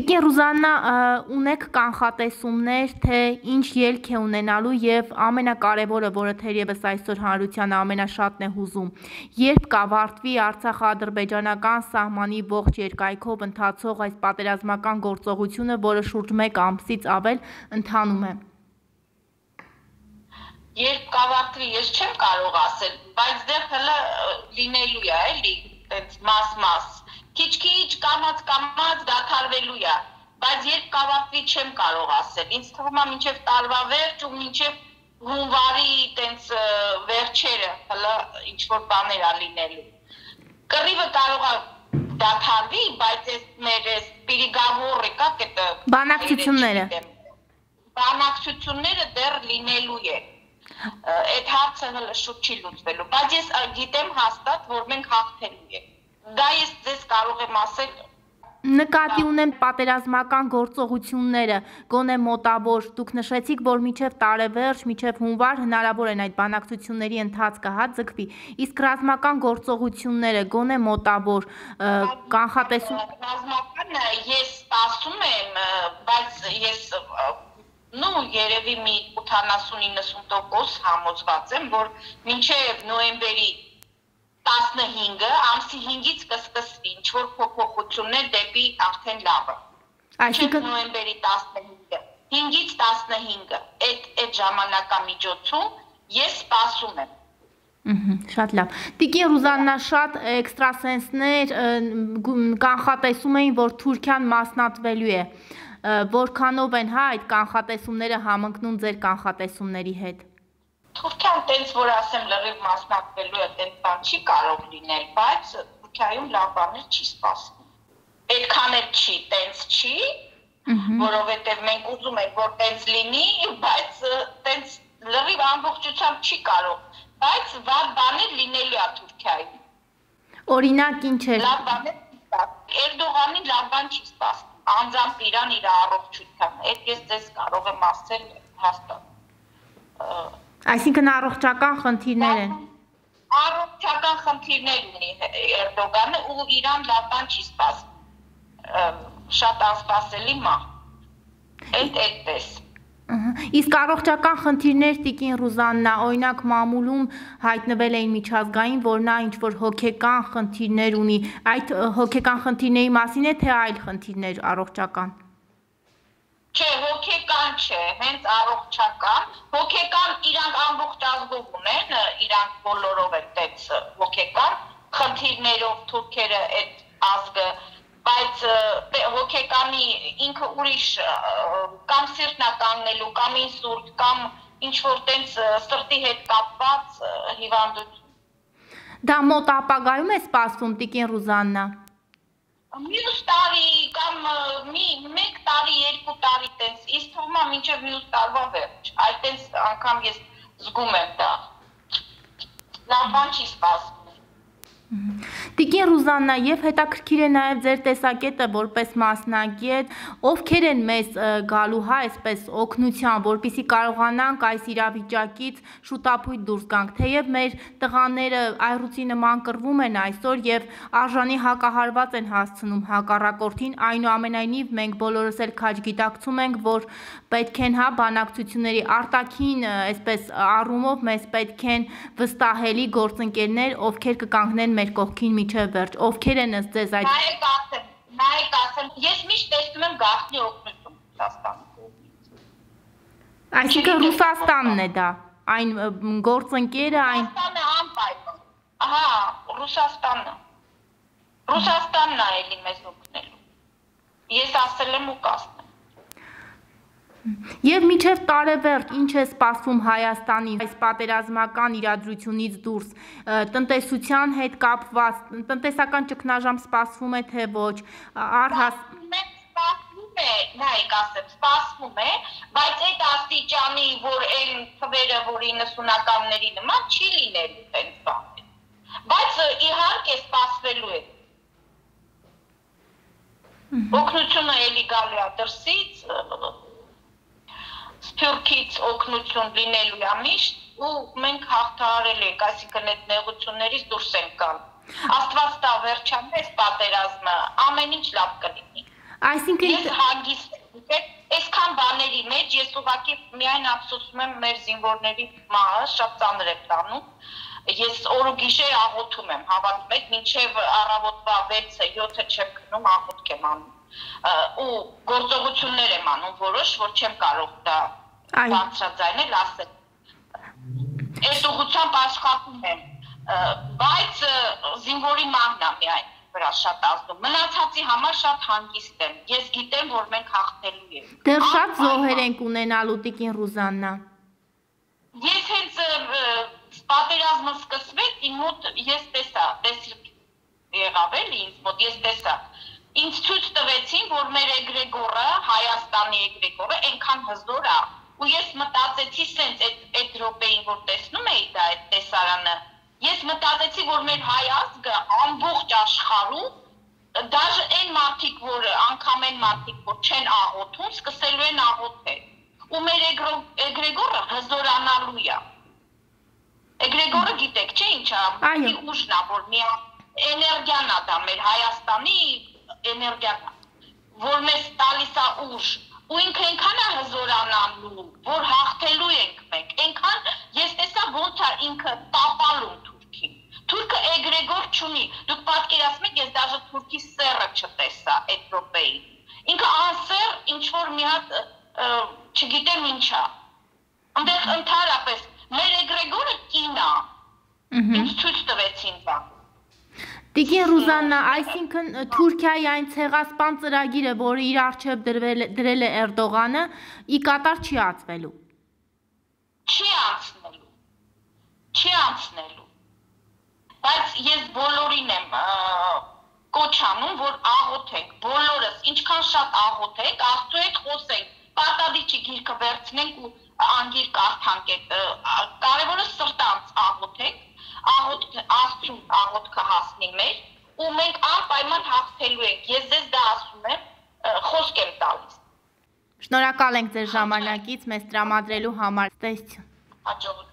Տիկին Ռուզաննա, ունեք կանխատեսումներ, թե ինչ ելք է ունենալու եւ ամենակարևորը, որը թերևս այսօր հանրությանը ամենաշատն է հուզում, երբ կավարտվի Արցախ-ադրբեջանական սահմանի ողջ երկայքով ընթացող այս պատերազմական գործողությունը, որը շուրջ 1 ամսից ավել ընթանում է։ Երբ կավարտվի, ես չեմ կարող ասել, բայց դեռ հələ լինելու է, էլի, այդպես մաս-մաս, քիչ-քիչ կամած դադարվելու է, բայց երբ կավարտվի չեմ կարող ասել, ինձ թվում է մինչև տարվա վերջ ու մինչև հունվարի այդպես վերջերը հələ ինչ-որ բաներ է լինելու։ Կռիվը կարող է դադարվի, բայց այս մեր Պիրիգավորը կա կետը բանակցությունները դեռ լինելու է։ Այդ հարցը հələ շուտ չի լուծվելու, բայց ես գիտեմ հաստատ, որ մենք հաղթելու ենք։ Դա ես ձեզ կարող եմ ասել։ Նկատի ունեմ պատերազմական գործողությունները, գոնե մոտավոր, դուք նշեցիք, որ մինչև տարեվերջ, մինչև հունվար հնարավոր են այդ բանակցությունների ընթացքը ձգվի, իսկ ռազմական գործողությունները, գոնե մոտավոր, կանխատեսում։ Ռազմականը ես ասում եմ, բայց ես երևի մի 80-90% համոզված եմ, որ մինչև նոյեմբերի 15-ը, ամսի 5-ից կսկսվի ինչ-որ փոփոխություններ դեպի արդեն լավը։ Այսինքն նոյեմբերի 15-ը, 5-ից 15-ը, այդ ժամանակամիջոցում ես սպասում եմ։ Շատ լավ։ Տիկին Ռուզաննա, շատ էքստրասենսներ կանխատեսում էին, որ Թուրքիան մասնատվելու է։ Որքանով են այդ կանխատեսումները համընկնում ձեր կանխատեսումների հետ։ Թուրքիան տենց որ ասեմ լրիվ մասնատվելու է, տենց բան չի կարող լինել, բայց Թուրքիայում լավ բաներ չի սպասվում։ Այդքան էլ չի, տենց չի, որովհետև մենք ուզում ենք, որ տենց լինի, բայց տենց լրիվ ամբողջությամբ չի կարող, բայց վատ բաներ լինելու է Թուրքիայում։ Օրինակ ինչ է։ Լավ բաներ չի սպասվում։ Էրդողանին լավ բան չի սպասվում։ Անձամբ իրան իր առողջության, այդ ես ձեզ կարող եմ ասել հաստատ։ Այսինքն առողջական խնդիրներ են։ Առողջական խնդիրներ ունի Էրդողանը ու իրան լավ բան չի սպասում։ Շատ անսպասելի մահ։ Այդպես։ Իսկ առողջական խնդիրներ, Տիկին Ռուզաննա, օրինակ մամուլում հայտնվել էին միջազգային, որ նա ինչ-որ հոգեկան խնդիրներ ունի, այդ հոգեկան խնդիրների մասին է, թե այլ խնդիրներ առողջական։ Չէ, հոգեկան չէ, հենց առողջական, հոգեկան իրանք ամբողջ ազգով ունեն, իրանք բոլորով են տենց հոգեկան խնդիրներով թուրքերը այդ ազգը, բայց հոգեկանի ինքը ուրիշ կամ սիրտն է կանգնելու, կամ ինսուլտ, կամ ինչ-որ տենց սրտի հետ կապված հիվանդություն։ Դա մոտ ապագայում է սպասվում, Տիկին Ռուզաննա։ Մյուս տարի կամ 1 տարի, 2 տարի տենց, իսկ թվում է մինչև մյուս տարվա վերջ, այդ տենց անգամ ես զգում եմ դա, լավ բան չի սպասվում։ Տիկին Ռուզաննա, եւ հետաքրքիր է նաեւ ձեր տեսակետը որպես մասնագետ, ովքեր են մեզ գալու այսպես օգնության, որպեսզի կարողանանք այս իրավիճակից շուտապույտ դուրս գանք, թեև մեր տղաները այռուցի նման կռվում են այսօր եւ արժանի հակահարված են հասցնում հակառակորդին, այնուամենայնիվ մենք բոլորս էլ քաջ գիտակցում ենք, որ պետք են բանակցությունների արտաքին այսպես առումով մեզ պետք են վստահելի գործընկերներ, ովքեր կկանգնեն մեր կողքին մինչև վերջ, ովքեր են ըստ ձեզ այդ։ Նայեք ասեմ, ես միշտ տեսնում եմ գաղտնի օգնություն Ռուսաստանի։ Այսինքն Ռուսաստանն է դա, այն գործընկերը, այն։ Ռուսաստանը անպայման։ Ահա, Ռուսաստանն է էլի մեզ օգնելու։ Ես ասել եմ ու կասեմ։ Եվ մինչև տարեվերջ ինչ է սպասվում Հայաստանի այս պատերազմական իրադրությունից դուրս, տնտեսության հետ կապված, տնտեսական ճգնաժամ սպասվում է թե ոչ, Սպասվում է, նայեք ասեմ, սպասվում է, բայց այդ աստիճանի, որ այն թվերը, որ 90-ականների նման չի լինելու տենց բաներ, բայց իհարկե սպասվելու է։ Օգնությունը էլի գալու է դրսից, Սփյուռքից օգնություն լինելու է միշտ ու մենք հաղթահարել ենք, այսինքն այդ նեղություններից դուրս ենք գալ։ Աստված տա վերջանա այս պատերազմը, ամեն ինչ լավ կլինի։ Այսինքն ես հանգիստ եմ, այսքան բաների մեջ ես ուղղակի միայն ափսոսում եմ մեր զինվորների մահը, շատ ծանր է տանում։ Ես օր ու գիշեր աղոթում եմ, հավատում եք, մինչև առավոտվա 6-ը 7-ը չեմ քնում, աղոթք եմ անում։ Ու գործողություններ եմ անում որոշ, որ չեմ կարող դա բարձրաձայնել, ասել։ Այդ ուղղությամբ աշխատում եմ, բայց զինվորի մահն է միայն վրա շատ ազդում։ Մնացածի համար շատ հանգիստ եմ։ Ես գիտեմ, որ մենք հաղթելու ենք։ Դեռ շատ զոհեր ենք ունենալու Տիկին Ռուզաննա։ Ես հենց պատերազմը սկսվեց, իմ մոտ ես տեսա, տեսիք եղավ էլի ինձ մոտ, ես տեսա։ Ինձ ցույց տվեցին, որ մեր էգրեգորը, Հայաստանի էգրեգորը այնքան հզոր է, ու ես մտածեցի սենց այդ րոպեին, որ տեսնում էի դա այդ տեսարանը, ես մտածեցի, որ մեր հայ ազգը ամբողջ աշխարհում, դաժե այն մարդիկ, որ անգամ այն մարդիկ, որ չեն աղոթում, սկսելու են աղոթել։ Ու մեր էգրեգորը հզորանալու է։ Էգրեգորը գիտեք, չէ՞ ինչա, մի ուժն է, որ մի էներգիան է դա մեր Հայաստանի էներգիան է, որ մեզ տալիս է ուժ, ու ինքը այնքան է հզորանալու, որ հաղթելու ենք մենք, այնքան ես տեսա ոնց է ինքը տապալում Թուրքին։ Թուրքը էգրեգոր չունի, դուք պատկերացնում եք, ես դաժե Թուրքի սեռը չտեսա այդ րոպեին։ Ինքը անսեռ ինչ-որ մի հատ չգիտեմ ինչա։ Այնտեղ ընդհանրապես մեր էգրեգորը կին է։ Ինձ ցույց տվեցին դա։ Տիկին Ռուզաննա, այսինքն Թուրքիայի այն ցեղասպան ծրագիրը, որը իր առջև դրել է Էրդողանը, ի կատար չի ածվելու։ Չի անցնելու։ Բայց ես բոլորին եմ կոչ անում, որ աղոթենք, բոլորս, ինչքան շատ աղոթենք, Աստծո հետ խոսենք, Պարտադիչի գիրքը վերցնենք ու անգիր կարդանք, կարևորը սրտանց աղոթենք, Աստծուն աղոթքը հասնի մեր, ու մենք անպայման հաղթելու ենք, ես ձեզ դա ասում եմ, խոսք եմ տալիս։ Շնորհակալ ենք ձեր ժամանակից մեզ տրամադրելու համար, տեսություն։ Հաջողություն։